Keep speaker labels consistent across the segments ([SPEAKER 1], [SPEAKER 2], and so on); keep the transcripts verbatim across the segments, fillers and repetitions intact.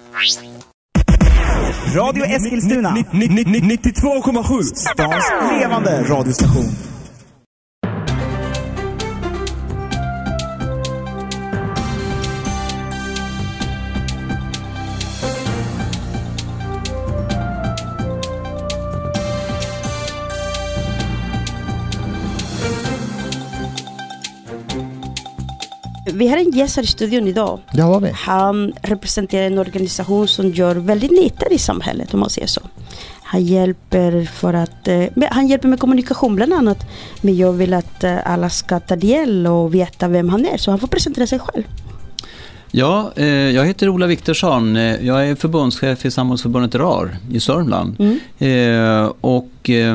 [SPEAKER 1] Radio Eskilstuna
[SPEAKER 2] nittiotvå komma sju
[SPEAKER 1] Stans levande radiostation.
[SPEAKER 3] Vi har en gäst här i studion idag.
[SPEAKER 4] Ja, vad vi.
[SPEAKER 3] Han representerar en organisation som gör väldigt nytta i samhället, om man säger så. Han hjälper för att eh, han hjälper med kommunikation bland annat. Men jag vill att eh, alla ska ta del och veta vem han är. Så han får presentera sig själv.
[SPEAKER 5] Ja, eh, jag heter Ola Viktorsson. Jag är förbundschef i Samhällsförbundet R A R i Sörmland. Mm. Eh, och eh,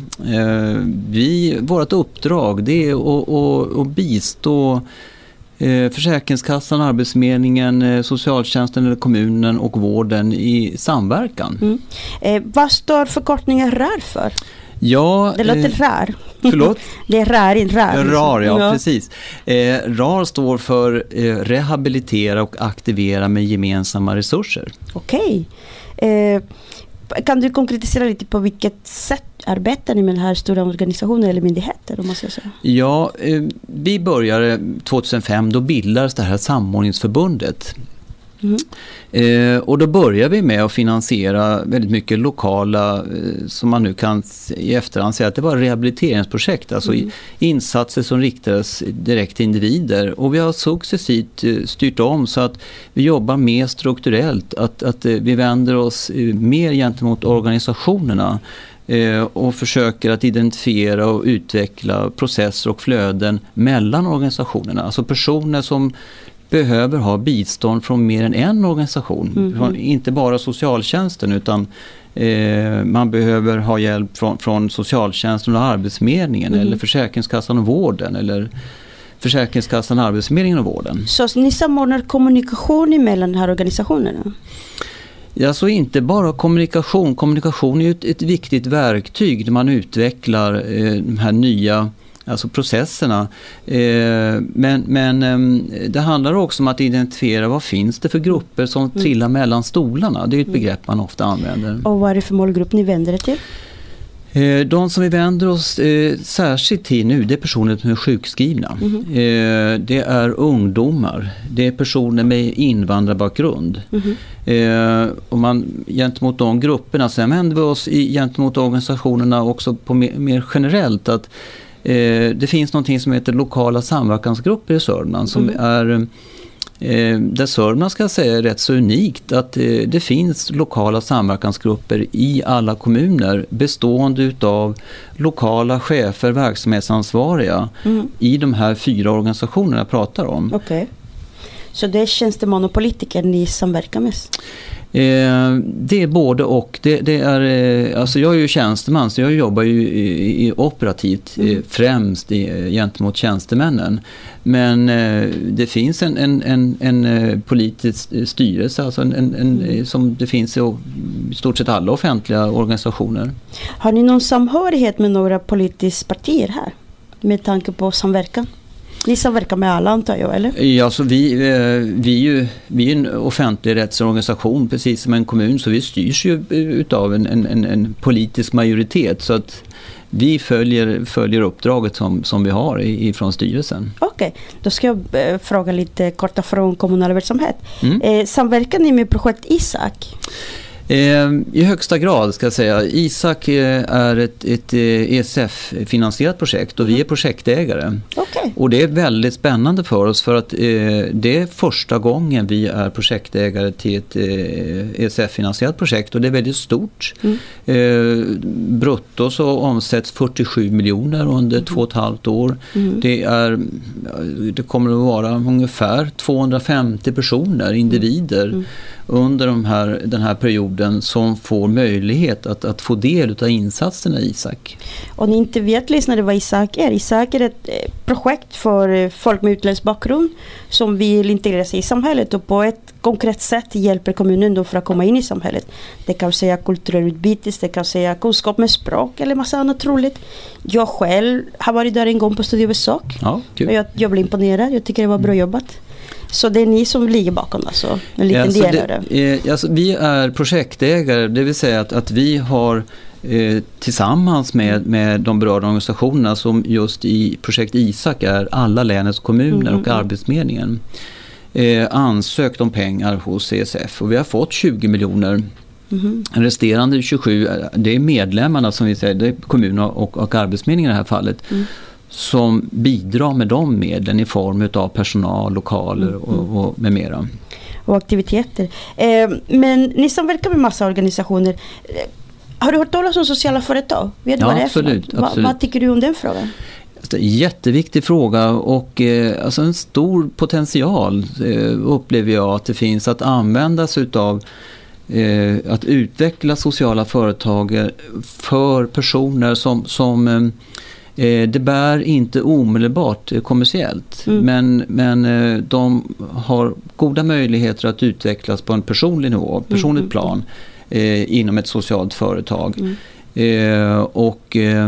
[SPEAKER 5] vi, vårt uppdrag det är att, att, att bistå Försäkringskassan, Arbetsförmedlingen, socialtjänsten eller kommunen och vården i samverkan.
[SPEAKER 3] Mm. Eh, vad står förkortningen R A R för?
[SPEAKER 5] Ja,
[SPEAKER 3] det låter
[SPEAKER 5] eh,
[SPEAKER 3] R A R.
[SPEAKER 5] Förlåt?
[SPEAKER 3] Det är R A R, inte R A R.
[SPEAKER 5] R A R, ja,
[SPEAKER 3] ja.
[SPEAKER 5] precis. Eh, R A R står för eh, rehabilitera och aktivera med gemensamma resurser.
[SPEAKER 3] Okej. Eh, kan du konkretisera lite på vilket sätt arbetar ni med den här stora organisationen eller myndigheter, om man ska säga?
[SPEAKER 5] Ja, eh, vi började tjugohundrafem, då bildades det här samordningsförbundet. Mm. Eh, och då börjar vi med att finansiera väldigt mycket lokala, eh, som man nu kan i efterhand säga att det var rehabiliteringsprojekt, alltså mm. insatser som riktades direkt till individer. Och vi har successivt eh, styrt om så att vi jobbar mer strukturellt, att, att eh, vi vänder oss eh, mer gentemot organisationerna eh, och försöker att identifiera och utveckla processer och flöden mellan organisationerna. Alltså personer som behöver ha bistånd från mer än en organisation. Mm-hmm. Inte bara socialtjänsten, utan eh, man behöver ha hjälp från, från socialtjänsten och Arbetsförmedlingen, mm-hmm. eller Försäkringskassan och vården, eller Försäkringskassan, Arbetsförmedlingen och vården.
[SPEAKER 3] Så ni samordnar kommunikation mellan de här organisationerna?
[SPEAKER 5] Ja, så inte bara kommunikation. Kommunikation är ju ett, ett viktigt verktyg när man utvecklar eh, de här nya alltså processerna. Eh, men men eh, det handlar också om att identifiera vad finns det för grupper som mm. trillar mellan stolarna. Det är ett begrepp man ofta använder.
[SPEAKER 3] Och vad är det för målgrupp ni vänder er till?
[SPEAKER 5] Eh, de som vi vänder oss eh, särskilt till nu, det är personer som är sjukskrivna. Mm. Eh, det är ungdomar. Det är personer med invandrarbakgrund. Mm. Eh, och man, gentemot de grupperna, sen vänder vi oss i, gentemot organisationerna också på mer, mer generellt att Eh, det finns någonting som heter lokala samverkansgrupper i Sörmland som mm. är eh, där Sörmland ska säga är rätt så unikt att eh, det finns lokala samverkansgrupper i alla kommuner bestående utav lokala chefer, verksamhetsansvariga mm. i de här fyra organisationerna jag pratar om.
[SPEAKER 3] Okej. Okay. Så det är tjänstemän och politiker ni samverkar med?
[SPEAKER 5] Eh, det är både och. Det, det är, eh, alltså jag är ju tjänsteman så jag jobbar ju i, i operativt mm. eh, främst i, gentemot tjänstemännen. Men eh, det finns en, en, en, en politisk styrelse alltså en, en, en, mm. som det finns i, i stort sett alla offentliga organisationer.
[SPEAKER 3] Har ni någon samhörighet med några politiska partier här med tanke på samverkan? Ni samverkar med alla antar jag, eller?
[SPEAKER 5] Ja, så vi, vi, är ju, vi är en offentlig rättsorganisation precis som en kommun så vi styrs ju utav en, en, en politisk majoritet så att vi följer, följer uppdraget som, som vi har ifrån styrelsen.
[SPEAKER 3] Okej, okay. Då ska jag eh, fråga lite korta från kommunal verksamhet. Mm. Eh, samverkar ni med projekt Isak?
[SPEAKER 5] Eh, I högsta grad ska jag säga. Isak eh, är ett, ett E S F-finansierat projekt och vi är projektägare. Okay. Och det är väldigt spännande för oss för att eh, det är första gången vi är projektägare till ett eh, E S F-finansierat projekt och det är väldigt stort. Mm. Eh, brutto så omsätts fyrtiosju miljoner under mm. två och ett halvt år. Mm. Det, är, det kommer att vara ungefär tvåhundrafemtio personer, individer mm. under de här, den här perioden som får möjlighet att, att få del av insatserna i Isak.
[SPEAKER 3] Och ni inte vet lyssnare vad Isak är. Isak är ett projekt för folk med utländsk bakgrund som vill integrera sig i samhället och på ett konkret sätt hjälper kommunen då för att komma in i samhället. Det kan säga kulturell utbyte, det kan säga kunskap med språk eller massa annat roligt. Jag själv har varit där en gång på studiebesök. Ja, kul. Jag, jag blev imponerad. Jag tycker det var bra jobbat. Så det är ni som ligger bakom alltså, en liten
[SPEAKER 5] alltså
[SPEAKER 3] del av det?
[SPEAKER 5] det eh, alltså, vi är projektägare, det vill säga att, att vi har eh, tillsammans med, med de berörda organisationerna som just i projekt Isak är alla länets kommuner mm. och Arbetsförmedlingen eh, ansökt om pengar hos C S F och vi har fått tjugo miljoner. Mm. Resterande tjugosju, det är medlemmarna som vi säger, det är kommunerna och, och Arbetsförmedlingen i det här fallet mm. som bidrar med de medlen i form av personal, lokaler mm. och, och med mera.
[SPEAKER 3] Och aktiviteter. Eh, men ni samverkar med massa organisationer. Eh, har du hört talas om sociala företag? Vet du
[SPEAKER 5] ja,
[SPEAKER 3] vad det är
[SPEAKER 5] absolut,
[SPEAKER 3] för?
[SPEAKER 5] absolut.
[SPEAKER 3] Va, vad tycker du om den frågan?
[SPEAKER 5] Jätteviktig fråga och eh, alltså en stor potential eh, upplever jag att det finns att användas utav eh, att utveckla sociala företag för personer som, som eh, det bär inte omedelbart eh, kommersiellt mm. men, men eh, de har goda möjligheter att utvecklas på en personlig nivå, personligt mm. plan eh, inom ett socialt företag. Mm. Eh, och eh,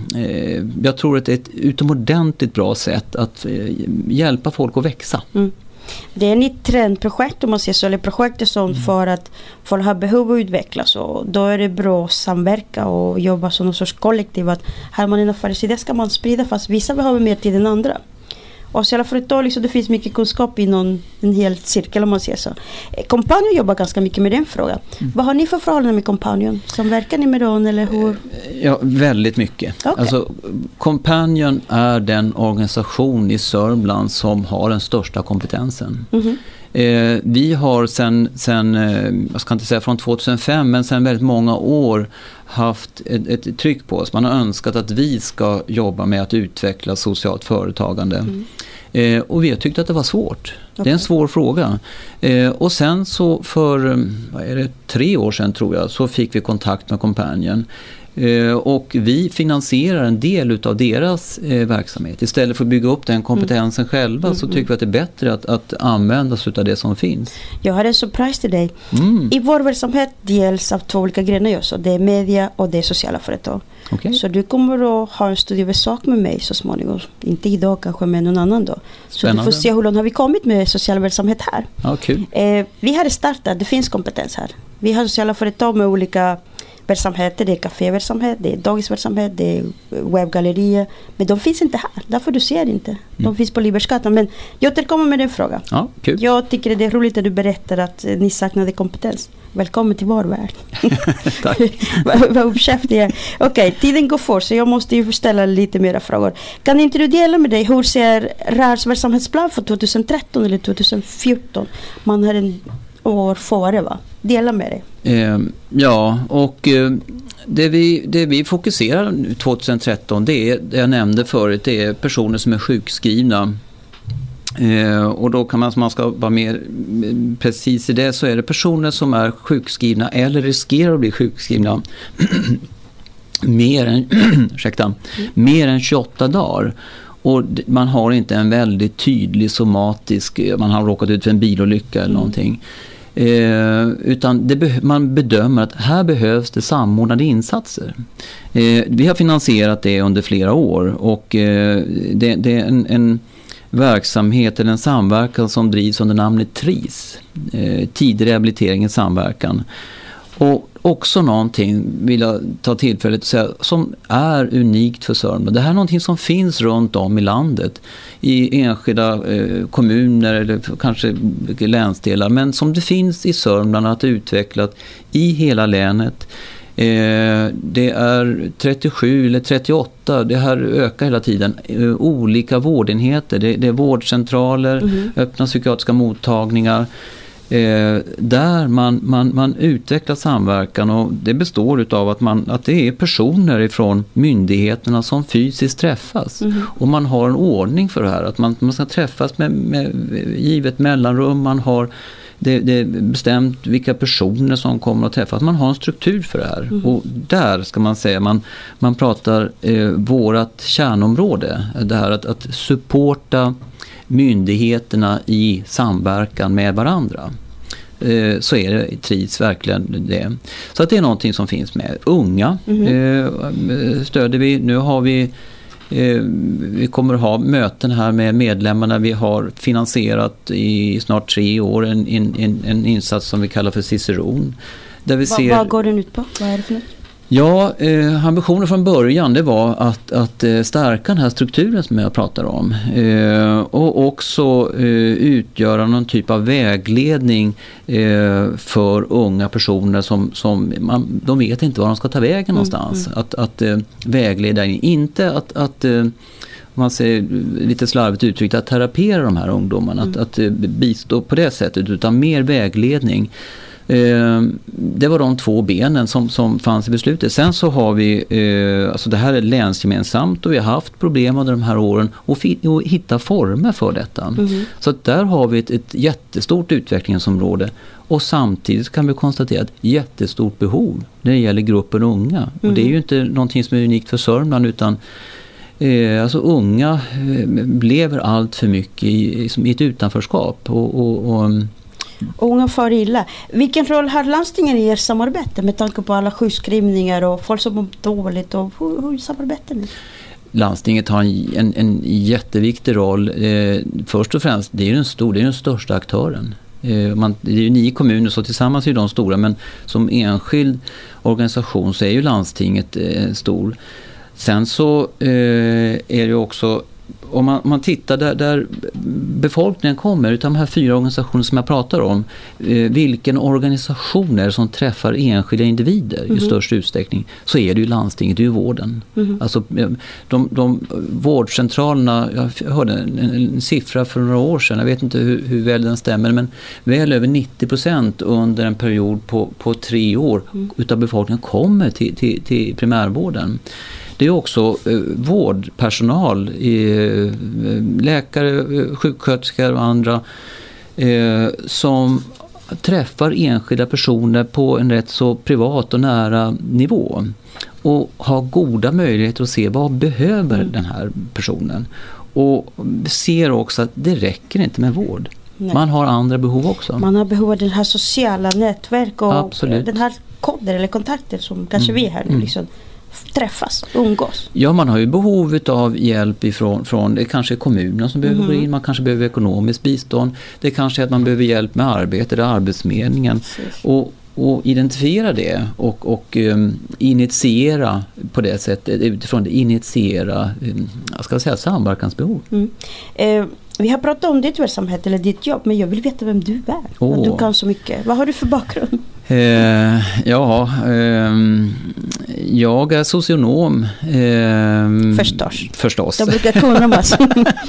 [SPEAKER 5] jag tror att det är ett utomordentligt bra sätt att eh, hjälpa folk att växa. Mm.
[SPEAKER 3] Det är ett trendprojekt om man ser så, eller projekt är sånt mm. för att folk har behov att utvecklas och då är det bra att samverka och jobba som någon sorts kollektiv att här man en affärsidé ska man sprida fast vissa behöver mer tid än andra. Och så för ett år liksom, det finns mycket kunskap inom en hel cirkel om man ser så. Companion jobbar ganska mycket med den frågan. Mm. Vad har ni för förhållanden med Companion? Samverkar ni med dem eller hur?
[SPEAKER 5] Ja, väldigt mycket. Okay. Alltså, Companion är den organisation i Sörmland som har den största kompetensen. Mm-hmm. Eh, vi har sen, sen eh, jag ska inte säga från tjugohundrafem men sen väldigt många år haft ett, ett tryck på oss. Man har önskat att vi ska jobba med att utveckla socialt företagande. Mm. Eh, och vi har tyckt att det var svårt. Okay. Det är en svår fråga. Eh, och sen så för vad är det, tre år sedan tror jag så fick vi kontakt med Companion. Eh, och vi finansierar en del av deras eh, verksamhet. Istället för att bygga upp den kompetensen mm. själva mm. så tycker vi att det är bättre att, att använda sig av det som finns.
[SPEAKER 3] Jag har en surprise till dig. Mm. I vår verksamhet dels av två olika grenar just. Det är media och det är sociala företag. Okay. Så du kommer att ha en studiebesök med mig så småningom. Inte idag kanske med någon annan då. Så Spännande. Du får se hur långt har vi kommit med social verksamhet här.
[SPEAKER 5] Ja, kul.
[SPEAKER 3] Eh, vi har startat, det finns kompetens här. Vi har sociala företag med olika verksamheter, det är kaféverksamhet, det är dagisverksamhet, det är webbgallerier. Men de finns inte här, därför du ser inte. De mm. finns på Libersgatan. Men jag återkommer med den frågan.
[SPEAKER 5] Ja, kul.
[SPEAKER 3] Jag tycker det är roligt att du berättar att ni saknade kompetens. Välkommen till vår värld.
[SPEAKER 5] Tack.
[SPEAKER 3] Vad uppkäftig jag är. Okej, tiden går fort så jag måste ju ställa lite mera frågor. Kan inte du dela med dig, hur ser R A R:s verksamhetsplan för tjugohundratretton eller tjugohundrafjorton? Man har en år före va? Dela med dig.
[SPEAKER 5] Eh, ja, och eh, det, vi, det vi fokuserar tjugohundratretton det är, det jag nämnde förut, det är personer som är sjukskrivna. Eh, och då kan man, som man ska vara mer precis i det, så är det personer som är sjukskrivna eller riskerar att bli sjukskrivna mer än, ursäkta, mm. mer än tjugoåtta dagar. Och man har inte en väldigt tydlig somatisk, man har råkat ut för en bilolycka eller mm. någonting. Eh, utan det be- man bedömer att här behövs det samordnade insatser. Eh, vi har finansierat det under flera år och eh, det, det är en, en verksamhet eller en samverkan som drivs under namnet T R I S, eh, tidig rehabilitering i samverkan. Och också någonting, vill jag ta tillfället att säga, som är unikt för Sörmland. Det här är någonting som finns runt om i landet, i enskilda eh, kommuner eller kanske länsdelar, men som det finns i Sörmland att utvecklat i hela länet. Eh, det är trettiosju eller trettioåtta, det här ökar hela tiden, eh, olika vårdenheter, det, det är vårdcentraler, mm-hmm. öppna psykiatriska mottagningar, Eh, där man, man, man utvecklar samverkan, och det består av att, man, att det är personer ifrån myndigheterna som fysiskt träffas. Mm. Och man har en ordning för det här, att man, man ska träffas med, med givet mellanrum, man har det, det är bestämt vilka personer som kommer att träffas, man har en struktur för det här. Mm. Och där ska man säga, man, man pratar eh, vårat kärnområde, det här att, att supporta myndigheterna i samverkan med varandra. Eh, så är det trivs verkligen det. Så att det är någonting som finns med. Unga mm-hmm. eh, stöder vi. Nu har vi Vi kommer att ha möten här med medlemmarna. Vi har finansierat i snart tre år en, en, en insats som vi kallar för Ciceron. Där vi
[SPEAKER 3] Va,
[SPEAKER 5] ser...
[SPEAKER 3] Vad går den ut på? Vad är det för något?
[SPEAKER 5] Ja, eh, ambitionen från början det var att, att eh, stärka den här strukturen som jag pratar om. Eh, och också eh, utgöra någon typ av vägledning eh, för unga personer som, som man, de vet inte var de ska ta vägen mm, någonstans. Mm. Att, att eh, vägleda, inte att, att eh, man säger lite slarvigt uttryckt att terapera de här ungdomarna. Mm. Att, att eh, bistå på det sättet utan mer vägledning. Det var de två benen som, som fanns i beslutet. Sen så har vi, eh, alltså det här är länsgemensamt och vi har haft problem under de här åren och fi- hitta former för detta. Mm. Så att där har vi ett, ett jättestort utvecklingsområde och samtidigt kan vi konstatera ett jättestort behov när det gäller gruppen unga. Mm. Och det är ju inte någonting som är unikt för Sörmland utan eh, alltså unga eh, lever allt för mycket i, i ett utanförskap och, och, och
[SPEAKER 3] unga far illa. Vilken roll har landstingen i er samarbete med tanke på alla sjukskrivningar och folk som mår dåligt och hur, hur samarbetar ni?
[SPEAKER 5] Landstinget har en, en, en jätteviktig roll. Eh, först och främst, det är den, stor, det är den största aktören. Eh, man, det är ju nio kommuner så tillsammans är de stora men som enskild organisation så är ju landstinget eh, stor. Sen så eh, är det också om man, om man tittar där, där befolkningen kommer utan de här fyra organisationer som jag pratar om, eh, vilken organisationer som träffar enskilda individer mm-hmm. i störst utsträckning så är det ju landstinget, det är ju vården. Mm-hmm. Alltså de, de vårdcentralerna, jag hörde en, en siffra för några år sedan, jag vet inte hur, hur väl den stämmer men väl över nittio procent under en period på, på tre år mm. utav befolkningen kommer till, till, till primärvården. Det är också eh, vårdpersonal, eh, läkare, sjuksköterskor och andra eh, som träffar enskilda personer på en rätt så privat och nära nivå och har goda möjligheter att se vad behöver mm. den här personen och ser också att det räcker inte med vård. Nej. Man har andra behov också.
[SPEAKER 3] Man har behov av det här sociala nätverk och
[SPEAKER 5] Absolut.
[SPEAKER 3] Den här koder eller kontakter som kanske mm. vi här nu liksom träffas, umgås.
[SPEAKER 5] Ja, man har ju behov av hjälp ifrån från, det kanske är kommunen som behöver mm. gå in, man kanske behöver ekonomiskt bistånd, det kanske är att man behöver hjälp med arbete, det är arbetsförmedlingen och, och identifiera det och, och um, initiera på det sättet, utifrån det initiera um, jag ska säga samverkansbehov. Mm.
[SPEAKER 3] Eh, vi har pratat om ditt verksamhet eller ditt jobb, men jag vill veta vem du är. Oh. Du kan så mycket. Vad har du för bakgrund?
[SPEAKER 5] Eh, ja, eh, jag är socionom. Eh,
[SPEAKER 3] förstås.
[SPEAKER 5] Förstås.
[SPEAKER 3] Jag brukar kunna massor.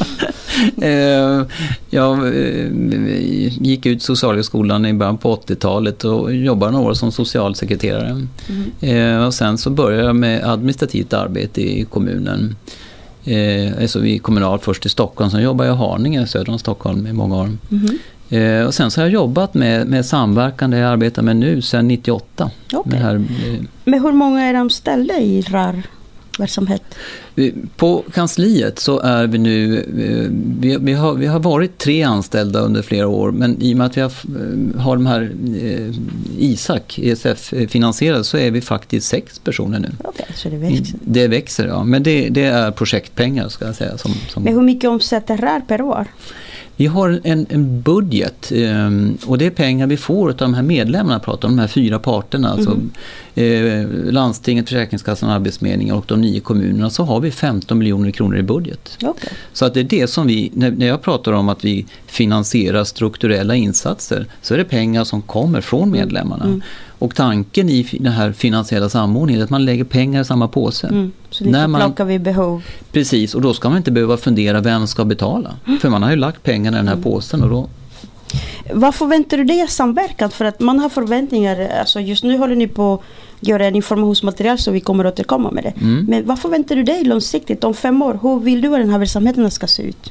[SPEAKER 5] eh, jag eh, gick ut socialhögskolan i början på åttiotalet och jobbade några år som socialsekreterare. Mm. Eh, och sen så började jag med administrativt arbete i kommunen. Eh, alltså i kommunal först i Stockholm, sen jobbade jag i Haninge söder om Stockholm i många år. Mm. Eh, och sen så har jag jobbat med, med samverkan där jag arbetar med nu sedan nittioåtta.
[SPEAKER 3] Okay.
[SPEAKER 5] Med här, eh,
[SPEAKER 3] Men hur många är de ställda i R A R verksamhet?
[SPEAKER 5] På kansliet så är vi nu, vi, vi, har, vi har varit tre anställda under flera år, men i och med att vi har, har de här eh, Isak, E S F finansierade så är vi faktiskt sex personer nu.
[SPEAKER 3] Okej, så det växer.
[SPEAKER 5] Det växer, ja. Men det, det är projektpengar ska jag säga. Som, som...
[SPEAKER 3] Men hur mycket omsätter R A R per år?
[SPEAKER 5] Vi har en, en budget um, och det är pengar vi får av de här medlemmarna, pratar om de här fyra parterna, mm. alltså eh, landstinget, Försäkringskassan, Arbetsförmedlingen och de nio kommunerna, så har vi femton miljoner kronor i budget.
[SPEAKER 3] Okay.
[SPEAKER 5] Så att det är det som vi, när, när jag pratar om att vi finansierar strukturella insatser, så är det pengar som kommer från medlemmarna. Mm. Och tanken i den här finansiella samordningen är att man lägger pengar i samma påse. Mm.
[SPEAKER 3] Så ni får plocka vid behov.
[SPEAKER 5] Precis, och då ska man inte behöva fundera vem ska betala. Mm. För man har ju lagt pengarna i den här mm. påsen och då...
[SPEAKER 3] Vad förväntar du dig av samverkan? För att man har förväntningar, alltså just nu håller ni på att göra en informationsmaterial så vi kommer att återkomma med det. Mm. Men vad förväntar du dig långsiktigt om fem år? Hur vill du att den här verksamheten ska se ut?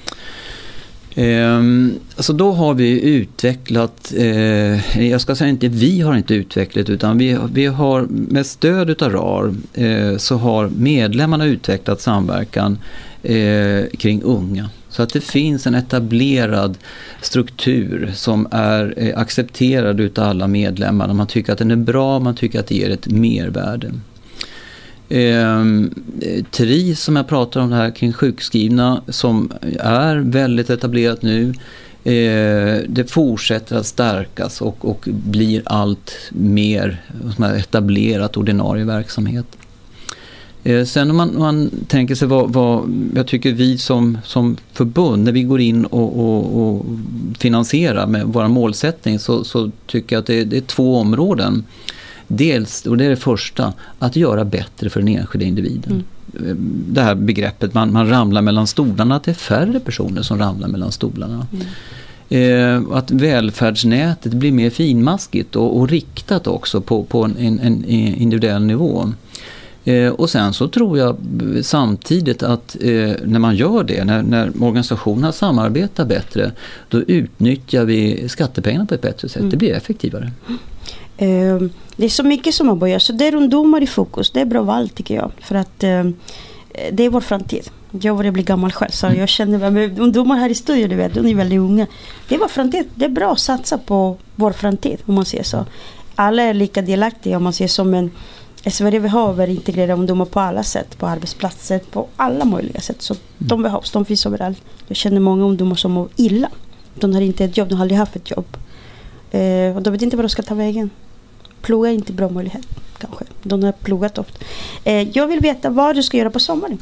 [SPEAKER 5] Um, alltså då har vi utvecklat, eh, jag ska säga inte vi har inte utvecklat utan vi, vi har med stöd utav R A R eh, så har medlemmarna utvecklat samverkan eh, kring unga. Så att det finns en etablerad struktur som är eh, accepterad utav alla medlemmar. Man tycker att den är bra, man tycker att det ger ett mervärde. Eh, T R I som jag pratar om det här kring sjukskrivna som är väldigt etablerat nu. Eh, det fortsätter att stärkas och, och blir allt mer etablerat ordinarie verksamhet. Eh, sen om man, om man tänker sig vad, vad jag tycker vi som, som förbund, när vi går in och, och, och finansierar med vår målsättning så, så tycker jag att det, det är två områden. Dels, och det är det första, att göra bättre för den enskilda individen. Mm. Det här begreppet, man, man ramlar mellan stolarna, att det är färre personer som ramlar mellan stolarna. Mm. Eh, att välfärdsnätet blir mer finmaskigt och, och riktat också på, på en, en, en individuell nivå. Eh, och sen så tror jag samtidigt att eh, när man gör det, när, när organisationerna samarbetar bättre, då utnyttjar vi skattepengarna på ett bättre sätt. Mm. Det blir effektivare.
[SPEAKER 3] Eh, det är så mycket som man börjar, så det är ungdomar i fokus. Det är bra val tycker jag, för att eh, det är vår framtid. Jag börjar bli gammal själv, så jag känner med ungdomar här i studion, du vet, de är väldigt unga. Det är vår framtid. Det är bra att satsa på vår framtid, om man säger så. Alla är lika delaktiga, om man ser som en i Sverige behöver integrera ungdomar på alla sätt, på arbetsplatser, på alla möjliga sätt. Så mm. de behövs, de finns överallt. Jag känner många ungdomar som mår illa. De har inte ett jobb, de har aldrig haft ett jobb. Eh, och de vet inte vad de ska ta vägen. Ploga är inte bra möjlighet, kanske. De har plogat ofta. Eh, jag vill veta vad du ska göra på sommaren.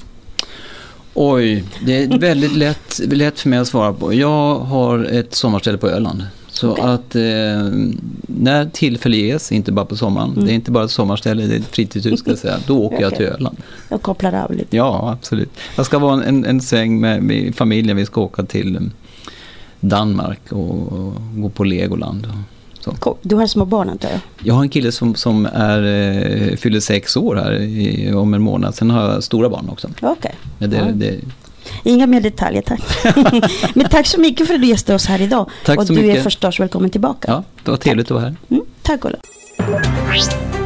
[SPEAKER 5] Oj, det är väldigt lätt, lätt för mig att svara på. Jag har ett sommarställe på Öland. Så okay. att eh, när tillfälle ges, inte bara på sommaren, mm. det är inte bara ett sommarställe, det är ett fritidshus ska jag säga, då åker okay. jag till Öland.
[SPEAKER 3] Jag kopplar av lite.
[SPEAKER 5] Ja, absolut. Jag ska vara en, en sväng med, med familjen, vi ska åka till Danmark och, och gå på Legoland. Så.
[SPEAKER 3] Cool. Du har små barn antar jag?
[SPEAKER 5] Jag har en kille som, som är, eh, fyller sex år här i, om en månad, sen har jag stora barn också.
[SPEAKER 3] Okej. Okay.
[SPEAKER 5] Men det,
[SPEAKER 3] ja.
[SPEAKER 5] det,
[SPEAKER 3] Inga mer detaljer, tack. Men tack så mycket för att du gästade oss här idag.
[SPEAKER 5] Tack
[SPEAKER 3] och
[SPEAKER 5] så
[SPEAKER 3] du
[SPEAKER 5] mycket.
[SPEAKER 3] är förstås välkommen tillbaka.
[SPEAKER 5] Ja, det var trevligt tack. Att vara här.
[SPEAKER 3] Mm, tack Ola.